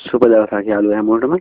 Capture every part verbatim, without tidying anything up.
සුබ දවසක් යාළුවෝ හැමෝටම.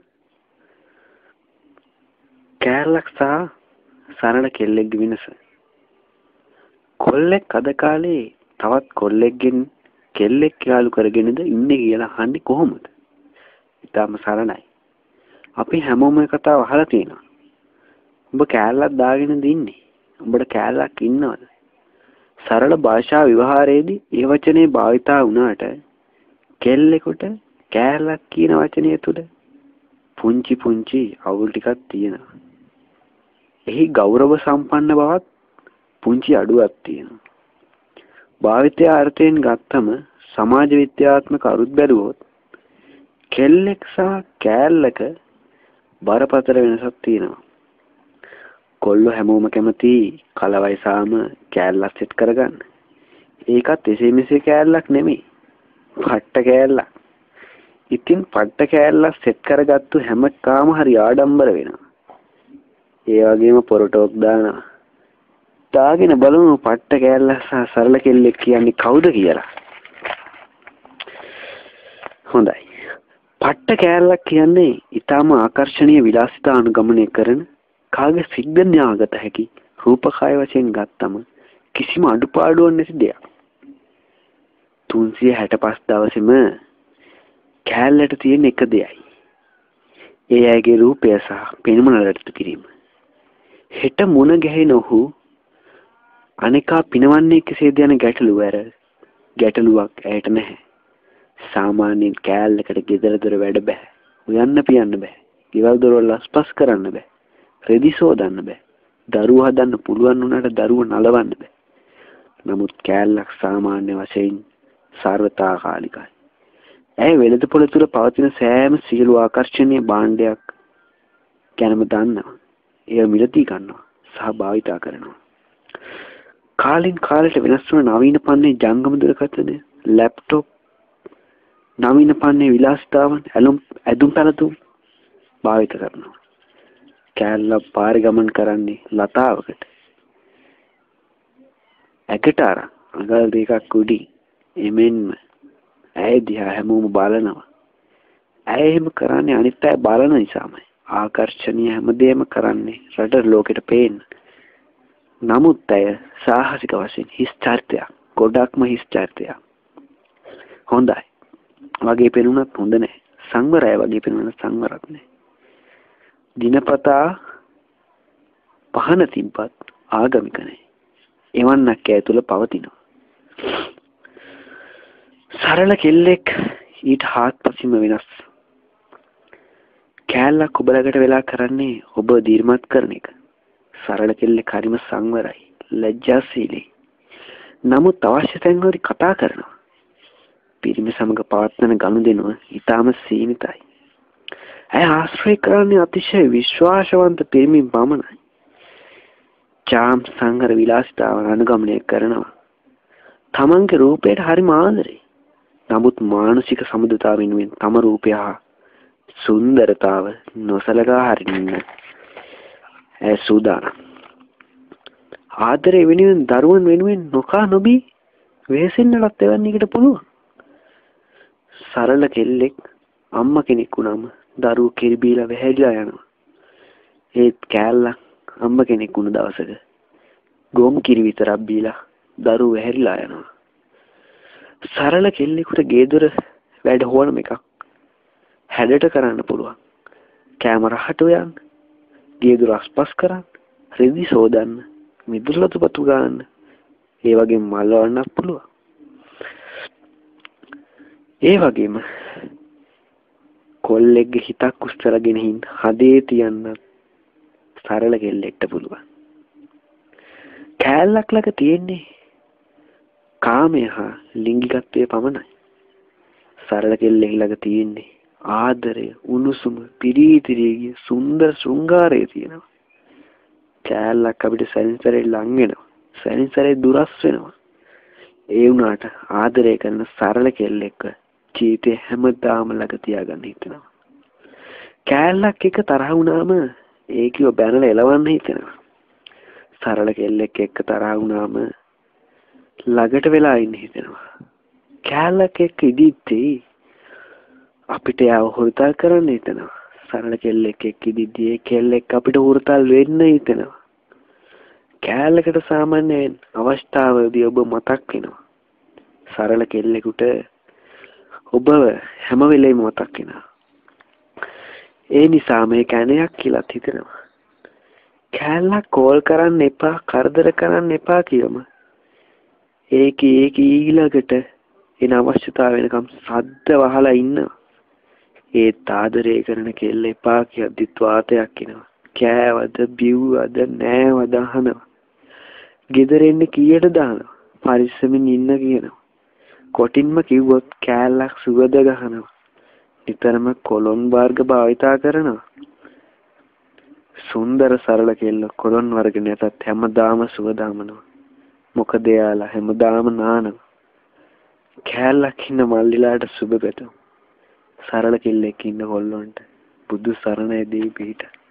කෑල්ලක් සහ සරල කෙල්ලෙක්ගේ වෙනස. කොල්ලෙක් අද කාලේ තවත් කොල්ලෙක්ගෙන් කෙල්ලෙක් යාළු කරගෙනද ඉන්නේ කියලා අහන්නේ කොහොමද? ඊටම සරලයි. අපි හැමෝම මේ කතාව අහලා තියෙනවා. උඹ කෑල්ලක් දාගෙනද ඉන්නේ? උඹට කෑල්ලක් ඉන්නවද? සරල භාෂා විවහාරයේදී ඒ වචනේ භාවිතා වුණාට කෙල්ලෙකුට කෑල්ලක් කියන වචනය තුල පුංචි පුංචි අවුල් ටිකක් තියෙනවා. එහි ගෞරව සම්පන්න බවත් පුංචි අඩුවක් තියෙනවා. භාවිතය අර්ථයෙන් ගත්තම සමාජ විද්‍යාත්මක අරුත් බැලුවොත් කෙල්ලෙක් සහ කෑල්ලක බරපතල වෙනසක් තියෙනවා. කොල්ලෝ හැමෝම කැමති කලවයිසාම කෑල්ලක් සෙට් කරගන්න. ඒකත් එසේ මෙසේ කෑල්ලක් නෙමෙයි. පට්ට කෑල්ලක්. ඉතින් පට්ට කෑල්ලක් සෙට් කරගත්තු හැම කාම හරි ආඩම්බර වෙනවා. ඒ වගේම පොරටෝක් දානවා. දාගෙන බලමු පට්ට කෑල්ලක් සහ සරල කෙල්ලෙක් කියන්නේ කවුද කියලා. හොඳයි. පට්ට කෑල්ලක් කියන්නේ ඊටාම ආකර්ශනීය විලාසිතා අනුගමනය කරන කාගේ සිද්ද න්‍යාගත හැකි රූපකාය වශයෙන් ගත්තම කිසිම අඩුපාඩුවක් නැති දෙයක්. තුන්සිය හැට පහ දවසෙම කෑල්ලට තියෙන එක දෙයයි. ඒ අයගේ රූපය සහ පෙනුම නඩත්තු කිරීම. හෙට මුණ ගැහෙන ඔහු අනිකා පිනවන්නේ කෙසේද යන ගැටලුව ඇර ගැටලුවක් ඇයට නැහැ. සාමාන්‍යයෙන් කෑල්ලකට ගෙදර දොර වැඩ බෑ. උයන්න පියන්න බෑ. ගෙවල් දොරවල් අස්පස් කරන්න බෑ. රෙදි සෝදන්න බෑ. දරුවෝ හදන්න පුළුවන් වුණාට දරුවෝ නලවන්න බෑ. නමුත් කෑල්ලක් සාමාන්‍ය වශයෙන් සර්වතාකාලිකයි. ඇය වෙළඳ පොළ තුල පවතින සෑම සියලු ආකර්ෂණීය භාණ්ඩයක් ගැනම දන්නවා. එය මිලදී ගන්නවා සහ භාවිතා කරනවා. කාලින් කාලයට වෙනස් වන නවීන පන්නේ ජංගම දුරකථන, ලැප්ටොප්, නවීන පන්නේ විලාසිතාවන්, ඇලුම් ඇදුම් පැළඳුම් භාවිත කරනවා. කෑල්ල පාරේ ගමන් කරන්නේ ලතාවකට. ඇකට අරන් අඟල් දෙකක් උඩින් එමෙන්ම ඇය දිහා හැමෝම බලනවා. ඇය එහෙම කරන්නේ අනිත් අය බලන නිසාමයි. ආකර්ෂණීය හැමදේම කරන්නේ රට ලෝකෙට පේන්න. නමුත් ඇය සාහසික වශයෙන් හිස් චරිතයක්. ගොඩක්ම හිස් චරිතයක්. හොඳයි. වගේ පෙනුනත් හොඳ නැහැ. සංවරය වගේ පෙනුනත් සංවරක් නැහැ. දිනපතා පහන තිබ්බත් ආගමික නැහැ. එවන්නක් ඇය තුල පවතිනවා. සරල කෙල්ලෙක් ඊට හාත්පසින්ම වෙනස්. කෑල්ලක් ඔබලකට වෙලා කරන්නේ ඔබ දීර්මත් කරන එක. සරල කෙල්ලෙක් හරිම සංවරයි, ලැජ්ජාශීලී. නමුත් අවශ්‍ය තැන්වලදී කතා කරනවා. පිරිමි සමග පවත්වන ගනුදෙනුව ඊටාම සීමිතයි. ඇය ආශ්‍රය කරන්නේ අතිශය විශ්වාසවන්ත පිරිමින් පමණයි. චාම් සංගර විලාසිතාවන් අනුගමනය කරනවා. තමන්ගේ රූපයට හරිම ආදරේ. නමුත් මානසික සමුදතාව වෙනුවෙන් තම රූපය හා සුන්දරතාව නොසලකා හරින්න ඇය සූදානම්. ආදරේ වෙනුවෙන් දරුවන් වෙනුවෙන් නොකා නොබී වෙහෙසෙන්නවත් එවන්නේකට පුළුවන්. සරල කෙල්ලෙක් අම්මා කෙනෙක් වුණාම දරුවෝ කිරි බීලා වැහැරිලා යනවා. ඒත් කෑල්ලක් අම්මා කෙනෙක් වුණ දවසක ගොම් කිරි විතරක් බීලා දරුවෝ වැහැරිලා යනවා. සරල කෙල්ලෙකුට ගේදොර වැඩ හොවන එකක් හැඩට කරන්න පුළුවන්. කැම රහට යන්න, ගේදොර අස්පස් කරන්න, රෙදි සෝදන්න, මිදුළු ලතුපතු ගන්න, ඒ වගේම මල් වන්නත් පුළුවන්. ඒ වගේම කොල්ලෙක්ගේ හිතක් උස්සරගෙන හින් හදේ තියන්න සරල කෙල්ලෙක්ට පුළුවන්. කෑල්ලක් ළඟ තියෙන්නේ කාමය හා ලිංගිකත්වය පමණයි. සරල කෙල්ලෙක් ළඟ තියෙන්නේ ආදරය, උණුසුම, පිරීතිරිය, සුන්දර ශෘංගාරය තියෙනවා. කෑල්ලක් අපිට සැරින්සරේ ලං වෙනවා. සැරින්සරේ දුරස් වෙනවා. ඒ වුණාට ආදරය කරන සරල කෙල්ලෙක්ව ජීවිතේ හැමදාම ළඟ තියාගන්න හිතෙනවා. කෑල්ලක් එක තරහ වුණාම ඒකිව බැනලා එලවන්න හිතෙනවා. සරල කෙල්ලෙක් එක්ක තරහ වුණාම ළඟට වෙලා ඉන්න හිතෙනවා. කෑල්ලක් එක්ක ඉදිද්දී අපිට යාව හුරුතල් කරන්න හිතනවා. සරල කෙල්ලෙක් එක්ක ඉදිද්දී ඒ කෙල්ලෙක් අපිට හුරුතල් වෙන්න හිතනවා. කෑල්ලකට සාමාන්‍යයෙන් අවස්ථාවදී ඔබ මතක් වෙනවා. සරල කෙල්ලෙකුට ඔබ හැම වෙලේම මතක් වෙනවා. ඒ නිසා මේ කැණයක් කියලා හිතනවා. කෑල්ලක් කෝල් කරන්න එපා, කරදර කරන්න එපා කියම. ඒක ඒක ඊළඟට එන අවශ්‍යතාව වෙනකම් සද්ද වහලා ඉන්නවා. ඒ තාදරේ කරන කෙල්ල එපා කියද්දිත් වාතයක් එනවා. කෑවද බිව්වද නෑවද අහනවා. ගෙදර එන්න කීයට දානවා. පරිස්සමින් ඉන්න කියනවා. කොටින්ම කිව්වොත් කෑල්ලක් සුවද ගහනවා. නිතරම කොලොන් වර්ග භාවිතා කරනවා. සුන්දර සරල කෙල්ල කොලොන් වර්ග නැතත් හැමදාම සුවදාමනවා. මොකද එයාලා හැමදාම නානවා. කෑල්ලක් ඉන්න මල්ලිලාට සුබ පැතුම්. සරල කෙල්ලෙක් ඉන්න කොල්ලොන්ට බුදු සරණයි දෙවි පිහිට.